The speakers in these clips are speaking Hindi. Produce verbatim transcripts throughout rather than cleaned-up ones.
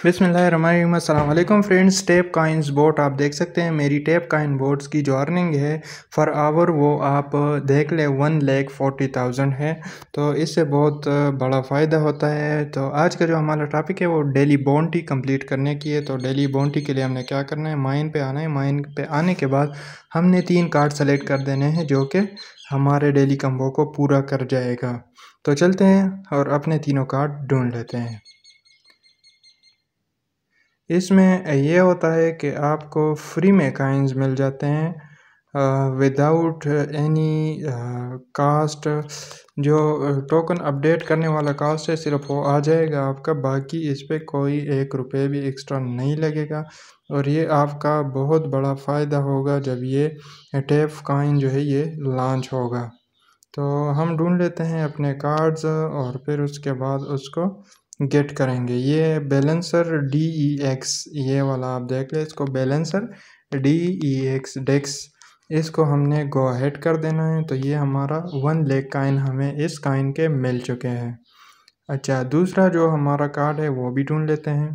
बिस्मिल्लाहिर्रहमानिर्रहीम। अस्सलाम वालेकुम फ्रेंड्स, टैप कॉइन्स बोट आप देख सकते हैं। मेरी टैप कॉइन बोट्स की जो अर्निंग है फॉर आवर वो आप देख लें वन लैख फोर्टी थाउजेंड है, तो इससे बहुत बड़ा फ़ायदा होता है। तो आज का जो हमारा टॉपिक है वो डेली बाउंटी कंप्लीट करने की है। तो डेली बाउंटी के लिए हमने क्या करना है, माइन पे आना है। माइन पे आने के बाद हमने तीन कार्ड सेलेक्ट कर देने हैं जो कि हमारे डेली कम्बो को पूरा कर जाएगा। तो चलते हैं और अपने तीनों कार्ड ढूंढ लेते हैं। इसमें ये होता है कि आपको फ्री में कॉइन्स मिल जाते हैं विदाउट एनी कास्ट। जो टोकन अपडेट करने वाला कास्ट है सिर्फ वो आ जाएगा आपका, बाकी इस पे कोई एक रुपये भी एक्स्ट्रा नहीं लगेगा। और ये आपका बहुत बड़ा फ़ायदा होगा जब ये टैप कॉइन जो है ये लॉन्च होगा। तो हम ढूंढ लेते हैं अपने कार्ड्स और फिर उसके बाद उसको गेट करेंगे। ये बैलेंसर डी ई एक्स ये वाला आप देख लें, इसको balancer D E X dex, इसको हमने गो अहेड कर देना है। तो ये हमारा वन लेग काइन हमें इस काइन के मिल चुके हैं। अच्छा, दूसरा जो हमारा कार्ड है वो भी ढूंढ लेते हैं।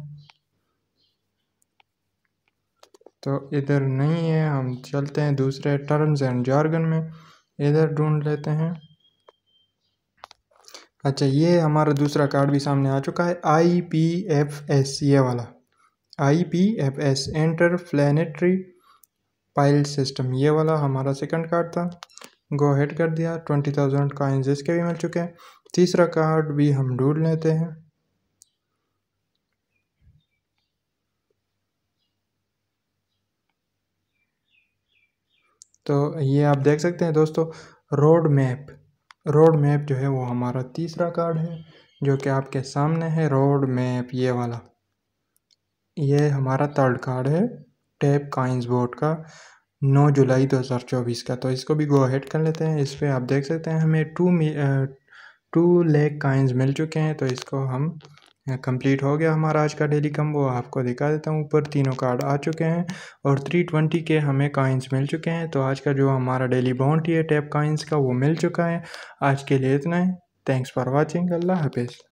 तो इधर नहीं है, हम चलते हैं दूसरे टर्म्स एंड जार्गन में, इधर ढूंढ लेते हैं। अच्छा, ये हमारा दूसरा कार्ड भी सामने आ चुका है, आई पी एफ एस ये वाला। I P F S interplanetary file system, ये वाला हमारा सेकंड कार्ड था। गो अहेड कर दिया, ट्वेंटी थाउजेंड कॉइन्स इसके भी मिल चुके हैं। तीसरा कार्ड भी हम ढूंढ लेते हैं। तो ये आप देख सकते हैं दोस्तों, रोड मैप रोड मैप जो है वो हमारा तीसरा कार्ड है जो कि आपके सामने है। रोड मैप ये वाला, ये हमारा थर्ड कार्ड है टैप कॉइन्स बोट का, नौ जुलाई दो हज़ार चौबीस का। तो इसको भी गो अहेड कर लेते हैं। इस पर आप देख सकते हैं हमें टू टू लेग कॉइन्स मिल चुके हैं। तो इसको हम कंप्लीट हो गया हमारा आज का डेली कम्बो। आपको दिखा देता हूँ, ऊपर तीनों कार्ड आ चुके हैं और थ्री ट्वेंटी के हमें कॉइन्स मिल चुके हैं। तो आज का जो हमारा डेली बाउंटी है टैप कॉइन्स का वो मिल चुका है। आज के लिए इतना है। Thanks for watching. अल्लाह हाफिज़।